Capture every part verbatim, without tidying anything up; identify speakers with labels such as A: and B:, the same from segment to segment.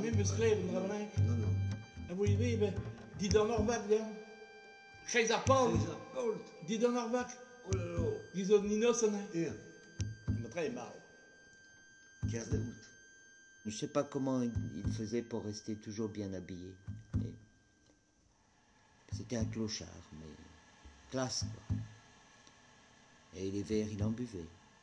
A: niet beschreven, dat ben ik.
B: Non, non.
A: En moet je weten, die dan nog weg, ja. Gij zegt Paul, die dan nog weg.
B: Oh là là.
A: Die zullen niet nussen, hè.
B: Ja.
A: Maar très mal.
B: quinze août.
C: Je ne sais pas comment il faisait pour rester toujours bien habillé. Mais c'était un clochard, mais classe, quoi. Et les verres, il en buvait.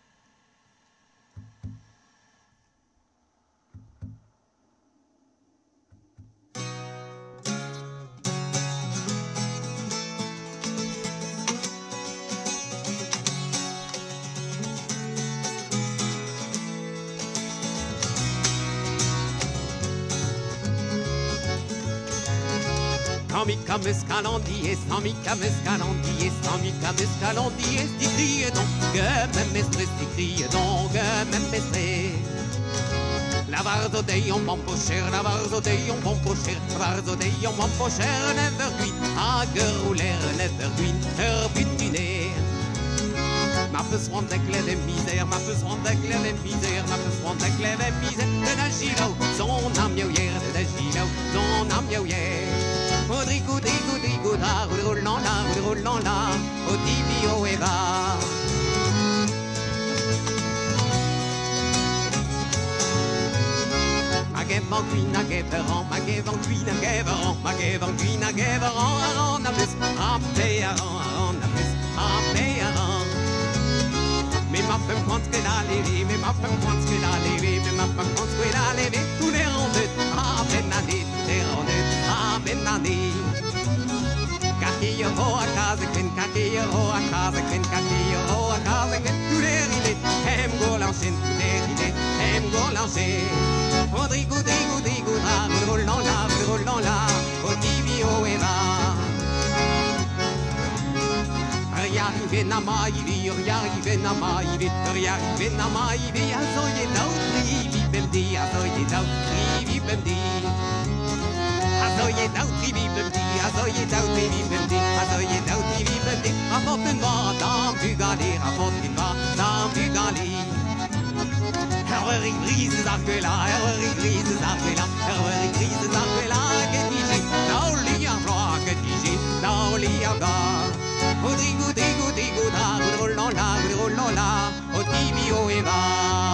D: Sans calandier, sans calandier, sans calandier, si crie donc, que même mestre, si crie donc, que même mestre. La varzo dei on bambocher, la varzo dei on bambocher, la varzo dei on bambocher, never green, a rouler, never green, herbutiné. Ma peu soin d'éclair et misère, ma peu soin d'éclair et misère, ma peu soin d'éclair et misère, de la gilo, son âme hier, de la gilo, son âme hier. Rodrigo, Rodrigo, Rodrigo, da, roulant là, roulant là, au tibio et va. Magevan queen, a geveran, magevan queen, a geveran, magevan queen, a geveran, aran, a plus, a pe, aran, aran, a plus, a pe, aran. Mais ma femme pense qu'elle a levé, mais ma femme pense qu'elle a levé, mais ma femme pense qu'elle a levé, tous les rondes, à peine année, tous les rondes, à peine année. Kakio a casa, queen, kakio a casa, queen, kakio a casa, queen, tous les rilets, aime go lancer, tous les rilets, aime go lancer. Rodrigo, Rodrigo, Rodrigo, da, roulant là, roulant là, au tibio et va. Riarrive na maivi, riarrive na maivi, riarrive na maivi, a soye dau, trivi bemdi, a soye dau, trivi bemdi. A soye dau, trivi bemdi, a soye dau, trivi bemdi, a soye dau, trivi bemdi. Rapporte une va, dans Bugali, rapporte une va, dans Bugali. Herwerig brise zarguela, herwerig brise zarguela, herwerig brise zarguela, que dis-je, dans li en roi, que dis-je, dans li en bas. Rodrigo, Rodrigo, Rodrigo, da, roulant là, roulant là, au tibio et va.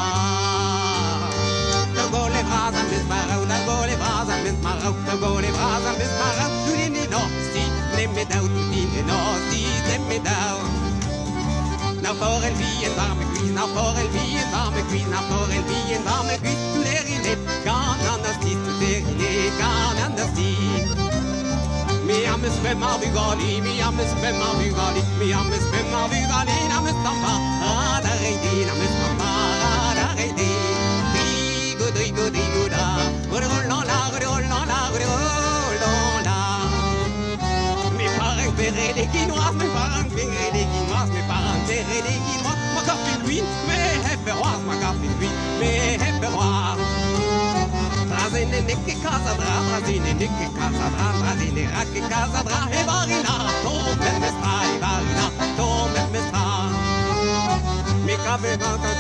D: Togo les bras à mis marau, togo les bras à mis marau, togo les bras à mis marau, tous les nénos, si, les médailles, tous les nénos, si, les médailles. Now for el vie and varme cuisse, now for el vie and varme cuisse, now for el vie and varme cuisse, tous les rilets, quand on a sti, tous les rilets, quand on a sti. Mi ames femma Bugali, mi ames femma Bugali, mi ames femma Bugali, names tamba, rada reidi, names tamba, rada reidi. Digo, digo, digo da, roulant là, roulant là, roulant là. Mes parents verraient les Guinoises, mes parents verraient les Guinoises, mes parents verraient les Guinoises. Ma café queen, mais héberroise, ma café queen, mais héberroise. Trazine nicke casadra, trazine nicke casadra, trazine racke casadra, e varina, tombe mestra, e varina, tombe mestra. Mi cave vanta